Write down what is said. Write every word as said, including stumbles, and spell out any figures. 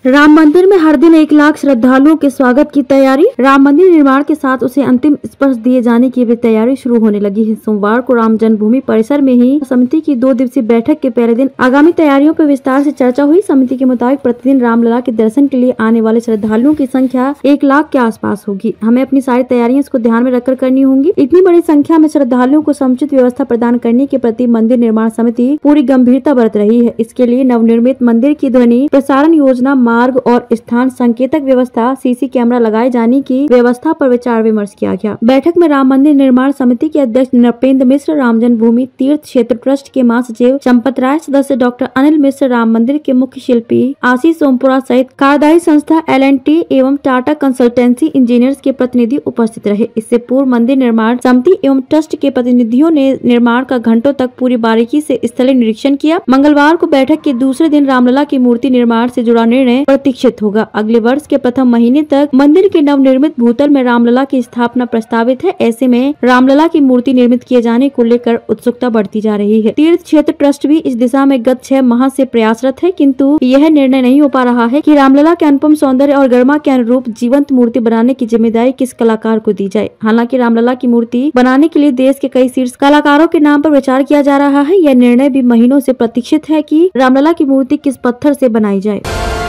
राम मंदिर में हर दिन एक लाख श्रद्धालुओं के स्वागत की तैयारी। राम मंदिर निर्माण के साथ उसे अंतिम स्पर्श दिए जाने की भी तैयारी शुरू होने लगी है। सोमवार को राम जन्मभूमि परिसर में ही समिति की दो दिवसीय बैठक के पहले दिन आगामी तैयारियों पर विस्तार से चर्चा हुई। समिति के मुताबिक प्रतिदिन रामलला के दर्शन के लिए आने वाले श्रद्धालुओं की संख्या एक लाख के आसपास होगी। हमें अपनी सारी तैयारियां इसको ध्यान में रखकर करनी होंगी। इतनी बड़ी संख्या में श्रद्धालुओं को समुचित व्यवस्था प्रदान करने के प्रति मंदिर निर्माण समिति पूरी गंभीरता बरत रही है। इसके लिए नवनिर्मित मंदिर की ध्वनि प्रसारण योजना, मार्ग और स्थान संकेतक व्यवस्था, सीसी कैमरा लगाए जाने की व्यवस्था पर विचार विमर्श किया गया। बैठक में राम मंदिर निर्माण समिति के अध्यक्ष नृपेंद्र मिश्र, राम जन्मभूमि तीर्थ क्षेत्र ट्रस्ट के महासचिव चंपत राय, सदस्य डॉक्टर अनिल मिश्र, राम मंदिर के मुख्य शिल्पी आशीष सोमपुरा सहित कार्यदायी संस्था एल एंड टी एवं टाटा कंसल्टेंसी इंजीनियर्स के प्रतिनिधि उपस्थित रहे। इससे पूर्व मंदिर निर्माण समिति एवं ट्रस्ट के प्रतिनिधियों ने निर्माण का घंटों तक पूरी बारीकी से स्थलीय निरीक्षण किया। मंगलवार को बैठक के दूसरे दिन रामलला की मूर्ति निर्माण से जुड़ा निर्णय प्रतीक्षित होगा। अगले वर्ष के प्रथम महीने तक मंदिर के नवनिर्मित भूतल में रामलला की स्थापना प्रस्तावित है। ऐसे में रामलला की मूर्ति निर्मित किए जाने को लेकर उत्सुकता बढ़ती जा रही है। तीर्थ क्षेत्र ट्रस्ट भी इस दिशा में गत छह माह से प्रयासरत है, किंतु यह निर्णय नहीं हो पा रहा है कि रामलला के अनुपम सौंदर्य और गरिमा के अनुरूप जीवंत मूर्ति बनाने की जिम्मेदारी किस कलाकार को दी जाए। हालांकि रामलला की मूर्ति बनाने के लिए देश के कई शीर्ष कलाकारों के नाम पर विचार किया जा रहा है। यह निर्णय भी महीनों से प्रतीक्षित है कि रामलला की मूर्ति किस पत्थर से बनाई जाए।